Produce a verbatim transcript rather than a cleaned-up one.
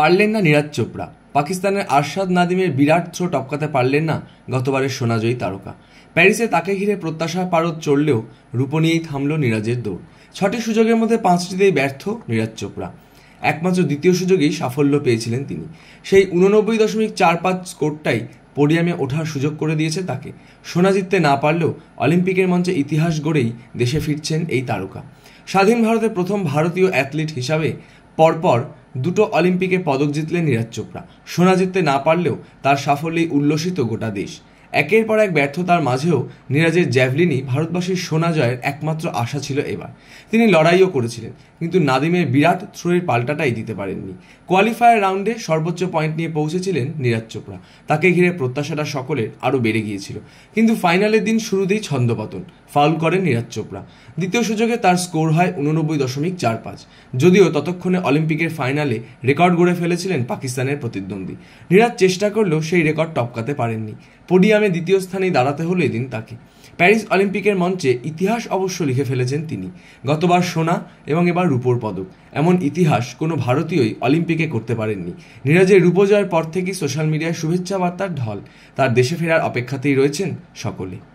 পারলেন না নীরাজ চোপড়া। পাকিস্তানের আরশাদ নাদিমের বিরাট থ্রো টপকাতে পারলেন না গতবারের সোনাজয়ী তারকা। প্যারিসে তাকে ঘিরে প্রত্যাশার পারদ চড়লেও রূপ নিয়েই থামল নীরাজের দৌড়। ছটি সুযোগের মধ্যে পাঁচটিতেই ব্যর্থ নীরাজ চোপড়া। একমাত্র দ্বিতীয় সুযোগেই সাফল্য পেয়েছিলেন তিনি। সেই উননব্বই দশমিক চার পাঁচ স্কোরটাই পোডিয়ামে ওঠার সুযোগ করে দিয়েছে তাকে। সোনা জিততে না পারলেও অলিম্পিকের মঞ্চে ইতিহাস গড়েই দেশে ফিরছেন এই তারকা। স্বাধীন ভারতের প্রথম ভারতীয় অ্যাথলিট হিসাবে পরপর দুটো অলিম্পিকে পদক জিতলেন নীরাজ চোপড়া। সোনা জিততে না পারলেও তার সাফল্যেই উল্লসিত গোটা দেশ। একের পর এক ব্যর্থতার মাঝেও নীরাজের জ্যাভলিনই ভারতবাসীর সোনা জয়ের একমাত্র আশা ছিল এবার। তিনি লড়াইও করেছিলেন, কিন্তু নাদিমের বিরাট থ্রোয়ের পাল্টাটাই দিতে পারেননি। কোয়ালিফায়ার রাউন্ডে সর্বোচ্চ পয়েন্ট নিয়ে পৌঁছেছিলেন নীরাজ চোপড়া। তাকে ঘিরে প্রত্যাশাটা সকলের আরও বেড়ে গিয়েছিল, কিন্তু ফাইনালের দিন শুরুতেই ছন্দপতন। ফাউল করেন নীরাজ চোপড়া। দ্বিতীয় সুযোগে তার স্কোর হয় উননব্বই দশমিক চার পাঁচ। যদিও ততক্ষণে অলিম্পিকের ফাইনালে রেকর্ড গড়ে ফেলেছিলেন পাকিস্তানের প্রতিদ্বন্দ্বী। নীরাজ চেষ্টা করলেও সেই রেকর্ড টপকাতে পারেননি। পোডিয়ামে দ্বিতীয় স্থানেই দাঁড়াতে হলো এদিন তাকে। প্যারিস অলিম্পিকের মঞ্চে ইতিহাস অবশ্য লিখে ফেলেছেন তিনি। গতবার সোনা এবং এবার রূপোর পদক, এমন ইতিহাস কোনো ভারতীয়ই অলিম্পিকে করতে পারেননি। নীরাজের রূপজয়ের পর থেকেই সোশ্যাল মিডিয়ায় শুভেচ্ছা বার্তার ঢল। তার দেশে ফেরার অপেক্ষাতেই রয়েছেন সকলে।